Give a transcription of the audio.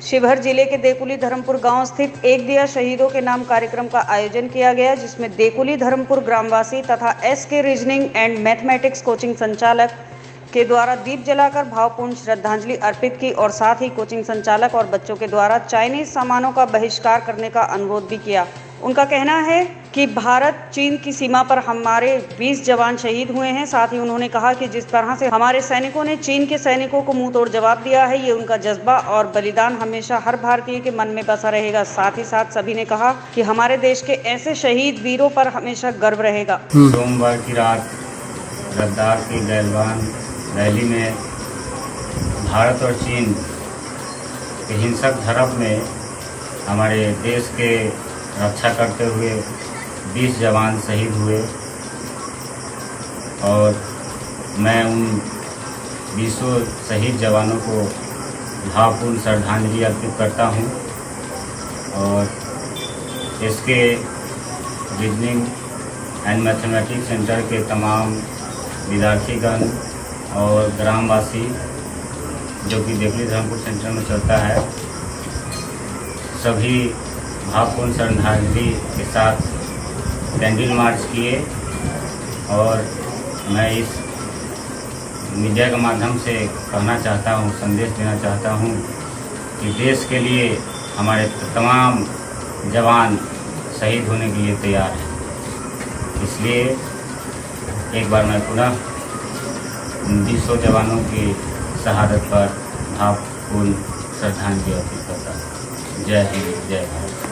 शिवहर जिले के देकुली धर्मपुर गांव स्थित एक दिया शहीदों के नाम कार्यक्रम का आयोजन किया गया, जिसमें देकुली धर्मपुर ग्रामवासी तथा SK reasoning and mathematics coaching संचालक के द्वारा दीप जलाकर भावपूर्ण श्रद्धांजलि अर्पित की और साथ ही कोचिंग संचालक और बच्चों के द्वारा चाइनीज सामानों का बहिष्कार करने का अनुरोध भी किया। उनका कहना है कि भारत चीन की सीमा पर हमारे 20 जवान शहीद हुए हैं। साथ ही उन्होंने कहा कि जिस तरह से हमारे सैनिकों ने चीन के सैनिकों को मुंह तोड़ जवाब दिया है, ये उनका जज्बा और बलिदान हमेशा हर भारतीय के मन में बसा रहेगा। साथ ही साथ सभी ने कहा कि हमारे देश के ऐसे शहीद वीरों पर हमेशा गर्व रहेगा। सोमवार की रात लद्दाख की गैलवान वैली में भारत और चीन के हिंसक झड़प में हमारे देश के रक्षा करते हुए 20 जवान शहीद हुए और मैं उन 20 शहीद जवानों को भावपूर्ण श्रद्धांजलि अर्पित करता हूं और इसके रीजनिंग एंड मैथमेटिक्स सेंटर के तमाम विद्यार्थीगण और ग्रामवासी जो कि देकुली धर्मपुर सेंटर में चलता है, सभी भावपूर्ण श्रद्धांजलि के साथ कैंडल मार्च किए। और मैं इस मीडिया के माध्यम से कहना चाहता हूँ, संदेश देना चाहता हूँ कि देश के लिए हमारे तमाम जवान शहीद होने के लिए तैयार हैं। इसलिए एक बार मैं पुनः 20 जवानों की शहादत पर भावपूर्ण श्रद्धांजलि अर्पित करता हूँ। जय हिंद, जय भारत।